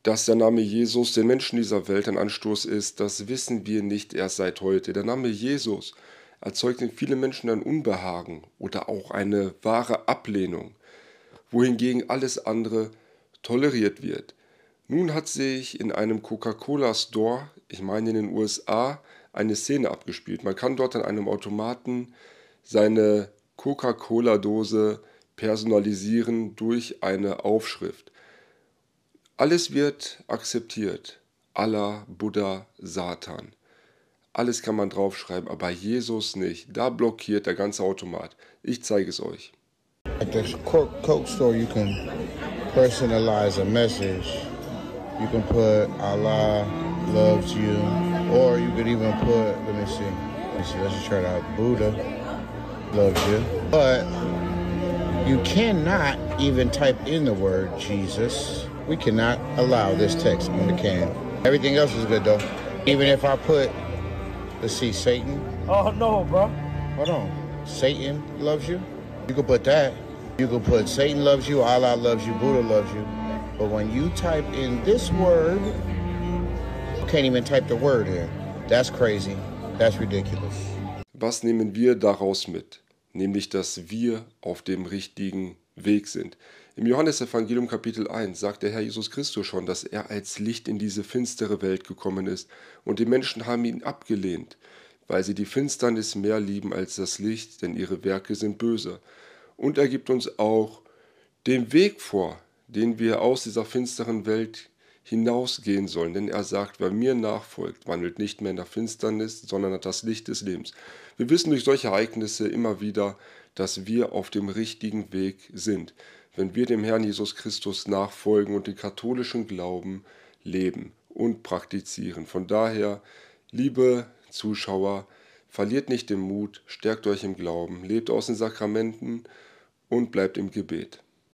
Dass der Name Jesus den Menschen dieser Welt ein Anstoß ist, das wissen wir nicht erst seit heute. Der Name Jesus erzeugt in vielen Menschen ein Unbehagen oder auch eine wahre Ablehnung, wohingegen alles andere toleriert wird. Nun hat sich in einem Coca-Cola-Store, ich meine in den USA, eine Szene abgespielt. Man kann dort an einem Automaten seine Coca-Cola-Dose personalisieren durch eine Aufschrift. Alles wird akzeptiert. Allah, Buddha, Satan. Alles kann man draufschreiben, aber Jesus nicht. Da blockiert der ganze Automat. Ich zeige es euch. At the Coke store, you can personalize a message. You can put Allah loves you, or you could even put, let me see, let's just try it out. Buddha loves you. But you cannot even type in the word Jesus. We cannot allow this text on the can. Everything else is good though. Even if I put, let's see, Satan. Oh no, bro. Hold on. Satan loves you. You could put that. You could put Satan loves you, Allah loves you, Buddha loves you. But when you type in this word, you can't even type the word in. That's crazy. That's ridiculous. Was nehmen wir daraus mit? Nämlich, dass wir auf dem richtigen Weg sind. Im Johannesevangelium Kapitel 1 sagt der Herr Jesus Christus schon, dass er als Licht in diese finstere Welt gekommen ist und die Menschen haben ihn abgelehnt, weil sie die Finsternis mehr lieben als das Licht, denn ihre Werke sind böse. Und er gibt uns auch den Weg vor, den wir aus dieser finsteren Welt hinausgehen sollen. Denn er sagt, wer mir nachfolgt, wandelt nicht mehr in der Finsternis, sondern hat das Licht des Lebens. Wir wissen durch solche Ereignisse immer wieder, dass wir auf dem richtigen Weg sind, wenn wir dem Herrn Jesus Christus nachfolgen und den katholischen Glauben leben und praktizieren. Von daher, liebe Zuschauer, verliert nicht den Mut, stärkt euch im Glauben, lebt aus den Sakramenten und bleibt im Gebet.